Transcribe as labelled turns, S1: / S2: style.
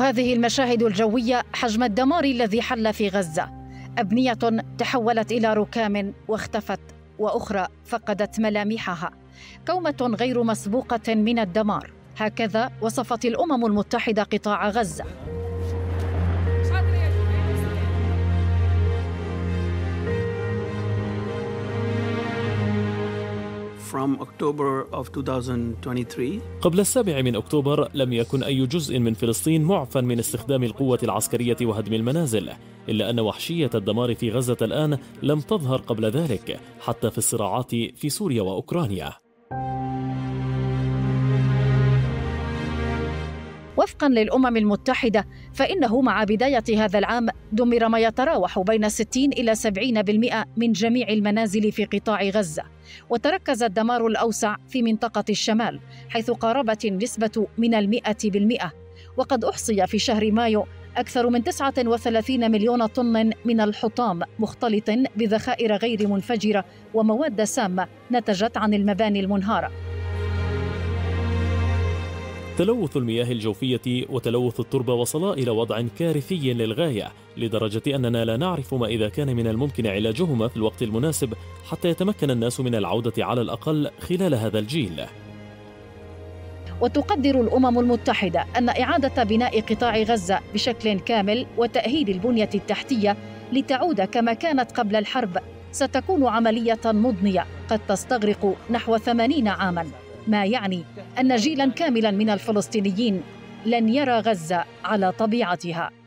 S1: هذه المشاهد الجوية حجم الدمار الذي حل في غزة. أبنية تحولت إلى ركام واختفت، وأخرى فقدت ملامحها. كومة غير مسبوقة من الدمار، هكذا وصفت الأمم المتحدة قطاع غزة.
S2: قبل 7 أكتوبر لم يكن أي جزء من فلسطين معفى من استخدام القوة العسكرية وهدم المنازل، إلا أن وحشية الدمار في غزة الآن لم تظهر قبل ذلك، حتى في الصراعات في سوريا وأوكرانيا.
S1: وفقاً للأمم المتحدة، فإنه مع بداية هذا العام دمر ما يتراوح بين 60 إلى 70% من جميع المنازل في قطاع غزة، وتركز الدمار الأوسع في منطقة الشمال، حيث قاربت النسبة من 100%. وقد أحصي في شهر مايو أكثر من 39 مليون طن من الحطام مختلط بذخائر غير منفجرة ومواد سامة نتجت عن المباني المنهارة.
S2: تلوث المياه الجوفية وتلوث التربة وصلا إلى وضع كارثي للغاية، لدرجة أننا لا نعرف ما إذا كان من الممكن علاجهما في الوقت المناسب حتى يتمكن الناس من العودة على الأقل خلال هذا الجيل.
S1: وتقدر الأمم المتحدة أن إعادة بناء قطاع غزة بشكل كامل وتأهيل البنية التحتية لتعود كما كانت قبل الحرب ستكون عملية مضنية قد تستغرق نحو 80 عاماً، ما يعني أن جيلاً كاملاً من الفلسطينيين لن يرى غزة على طبيعتها.